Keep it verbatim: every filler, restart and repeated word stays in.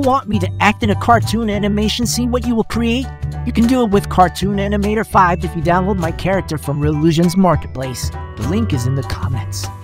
want me to act in a cartoon animation, see what you will create? You can do it with Cartoon Animator five if you download my character from Reallusion's marketplace. The link is in the comments.